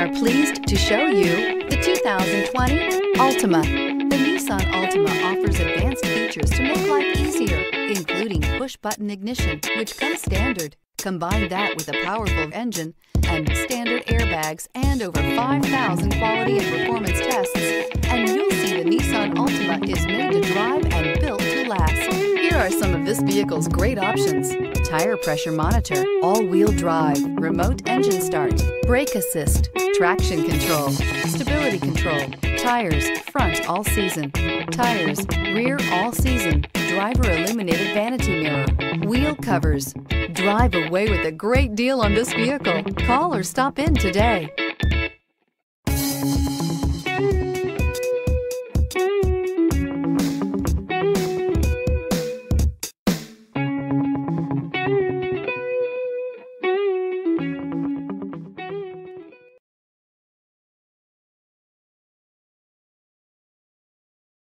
are pleased to show you the 2020 Altima. The Nissan Altima offers advanced features to make life easier, including push-button ignition, which comes standard. Combine that with a powerful engine and standard airbags and over 5,000 quality and performance tests, and you'll see the Nissan Altima is made to drive and built to last. Here are some of this vehicle's great options: tire pressure monitor, all-wheel drive, remote engine start, brake assist, traction control, stability control, tires front all season, tires rear all season, driver illuminated vanity mirror, wheel covers. Drive away with a great deal on this vehicle. Call or stop in today.